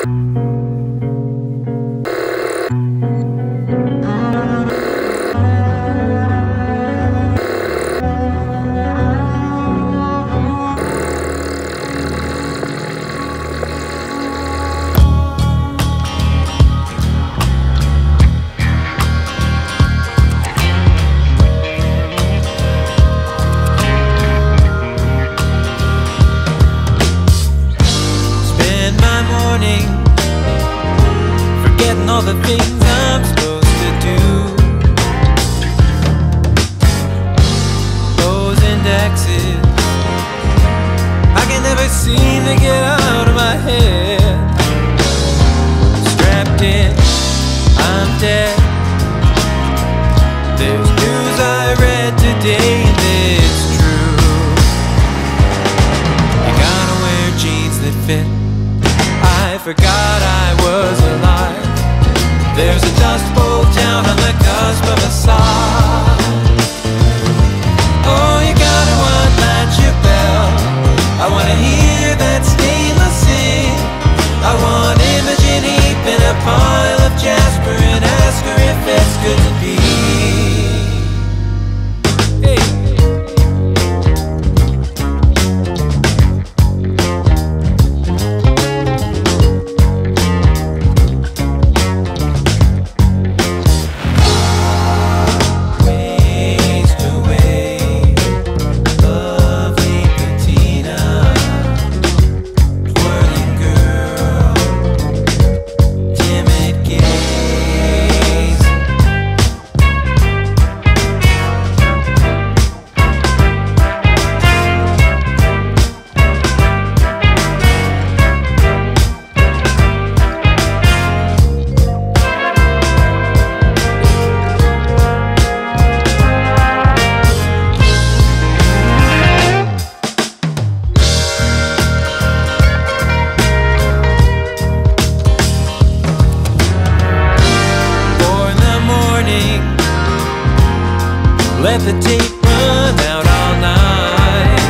All the things I'm supposed to do. Those indexes I can never seem to get out of my head. Strapped in, I'm dead. There's news I read today that's true. You gotta wear jeans that fit. I forgot I was alive. There's a dust bowl down on the cusp of a sigh. Oh, you gotta unlatch your bell. I wanna hear that stainless sing. I want Imogen Heap in a pile of jasper and ask her if it's good to be. Let the tape run out all night.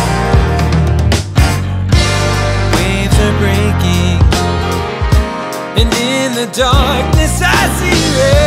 Waves are breaking, and in the darkness I see red.